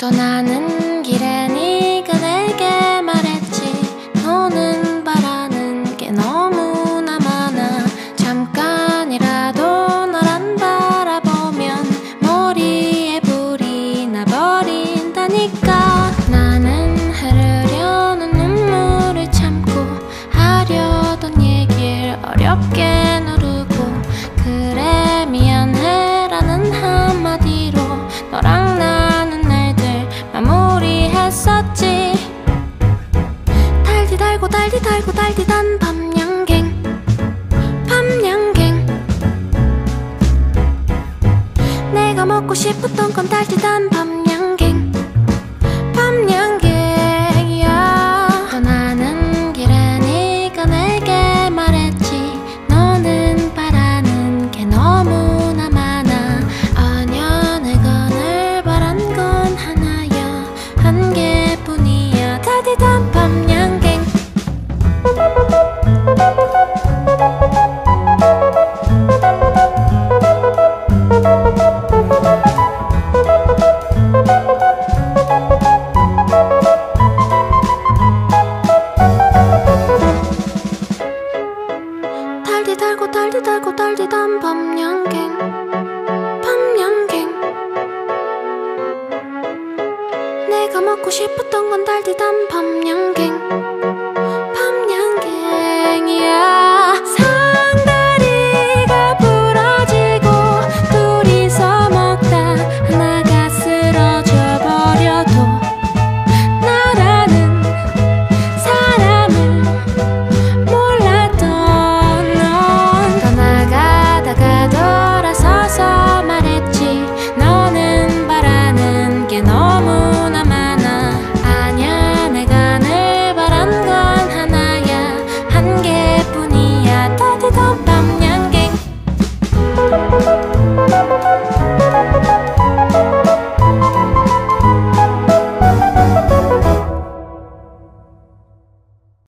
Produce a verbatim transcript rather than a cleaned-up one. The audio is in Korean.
떠나는 길에 네가 내게 말했지. 너는 바라는 게 너무나 많아. 잠깐이라도 널 안 바라보면 머리에 불이 나버린다니까. 나는 흐르려는 눈물을 참고 하려던 얘길 어렵게 누르고 그래 미안해라는 한마디로 너랑 나는 날들 마무리했었지. 달디 달고 달디 달고 달디단 밤양갱 밤양갱. 내가 먹고 싶었던 건 달디단 밤양갱 밤양갱이야. 떠나는 길에 네가 내게 말했지. 너는 바라는 게 너무나 많아. 아냐 내가 늘 바란 건 하나야, 한 개뿐이야. 달디단 밤양갱. 달디 달고 달디 달고 달디단 밤양갱 밤양갱. 내가 먹고 싶었던 건 달디단 밤양갱